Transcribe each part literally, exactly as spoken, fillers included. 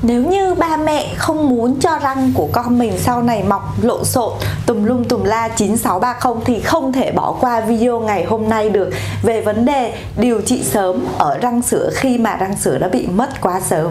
Nếu như ba mẹ không muốn cho răng của con mình sau này mọc lộn xộn tùm lum tùm la chín sáu ba không thì không thể bỏ qua video ngày hôm nay được, về vấn đề điều trị sớm ở răng sữa khi mà răng sữa đã bị mất quá sớm.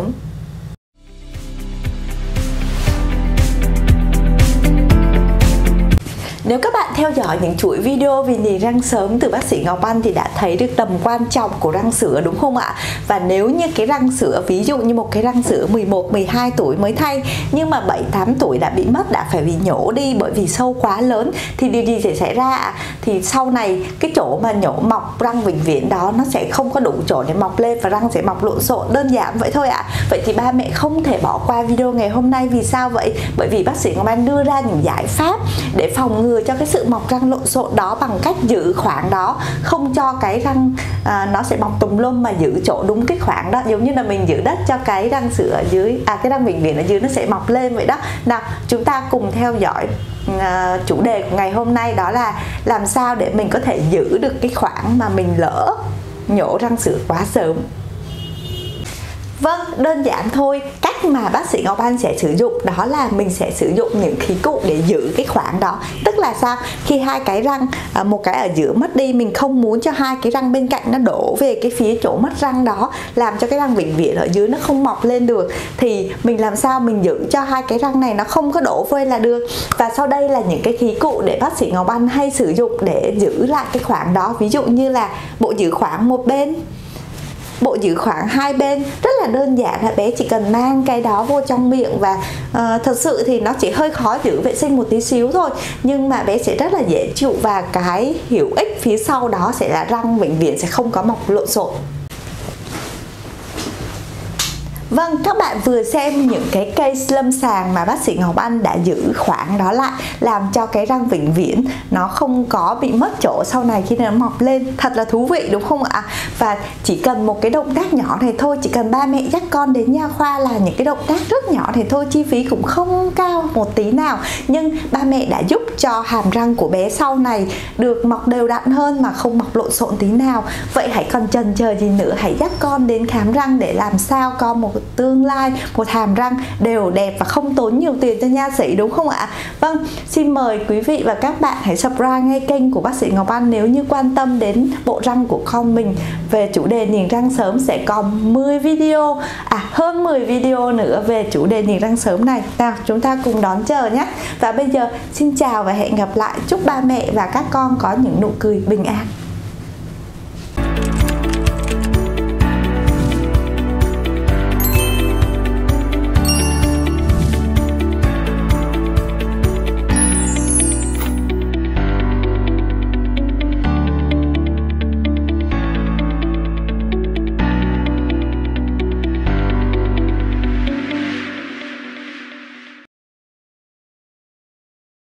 Nếu các bạn theo dõi những chuỗi video về niềng răng sớm từ bác sĩ Ngọc Anh thì đã thấy được tầm quan trọng của răng sữa, đúng không ạ? Và nếu như cái răng sữa, ví dụ như một cái răng sữa mười một, mười hai tuổi mới thay nhưng mà bảy, tám tuổi đã bị mất, đã phải bị nhổ đi bởi vì sâu quá lớn thì điều gì sẽ xảy ra ạ? Thì sau này cái chỗ mà nhổ mọc răng vĩnh viễn đó nó sẽ không có đủ chỗ để mọc lên và răng sẽ mọc lộn xộn, đơn giản vậy thôi ạ. Vậy thì ba mẹ không thể bỏ qua video ngày hôm nay. Vì sao vậy? Bởi vì bác sĩ Ngọc Anh đưa ra những giải pháp để phòng ngừa cho cái sự mọc răng lộn xộn đó bằng cách giữ khoảng đó, không cho cái răng à, nó sẽ mọc tùm lum, mà giữ chỗ đúng cái khoảng đó, giống như là mình giữ đất cho cái răng sữa ở dưới, à cái răng vĩnh viễn ở dưới nó sẽ mọc lên vậy đó. Nào, chúng ta cùng theo dõi à, chủ đề của ngày hôm nay, đó là làm sao để mình có thể giữ được cái khoảng mà mình lỡ nhổ răng sữa quá sớm. Vâng, đơn giản thôi. Cách mà bác sĩ Ngọc Anh sẽ sử dụng đó là mình sẽ sử dụng những khí cụ để giữ cái khoảng đó. Tức là sao? Khi hai cái răng, một cái ở giữa mất đi, mình không muốn cho hai cái răng bên cạnh nó đổ về cái phía chỗ mất răng đó, làm cho cái răng vĩnh viễn ở dưới nó không mọc lên được, thì mình làm sao mình giữ cho hai cái răng này nó không có đổ về là được. Và sau đây là những cái khí cụ để bác sĩ Ngọc Anh hay sử dụng để giữ lại cái khoảng đó. Ví dụ như là bộ giữ khoảng một bên, bộ giữ khoảng hai bên. Rất là đơn giản là bé chỉ cần mang cái đó vô trong miệng và uh, thật sự thì nó chỉ hơi khó giữ vệ sinh một tí xíu thôi, nhưng mà bé sẽ rất là dễ chịu, và cái hữu ích phía sau đó sẽ là răng vĩnh viễn sẽ không có mọc lộn xộn. Vâng, các bạn vừa xem những cái case lâm sàng mà bác sĩ Ngọc Anh đã giữ khoảng đó lại, làm cho cái răng vĩnh viễn nó không có bị mất chỗ sau này khi nó mọc lên. Thật là thú vị đúng không ạ? Và chỉ cần một cái động tác nhỏ này thôi, chỉ cần ba mẹ dắt con đến nha khoa là những cái động tác rất nhỏ này thôi, chi phí cũng không cao một tí nào, nhưng ba mẹ đã giúp cho hàm răng của bé sau này được mọc đều đặn hơn mà không mọc lộn xộn tí nào. Vậy hãy còn chần chờ gì nữa, hãy dắt con đến khám răng để làm sao có một tương lai, một hàm răng đều đẹp và không tốn nhiều tiền cho nha sĩ, đúng không ạ? Vâng, xin mời quý vị và các bạn hãy subscribe ngay kênh của bác sĩ Ngọc Anh nếu như quan tâm đến bộ răng của con mình. Về chủ đề niềng răng sớm sẽ còn mười video, à hơn mười video nữa về chủ đề niềng răng sớm này. Nào, chúng ta cùng đón chờ nhé. Và bây giờ xin chào và hẹn gặp lại. Chúc ba mẹ và các con có những nụ cười bình an.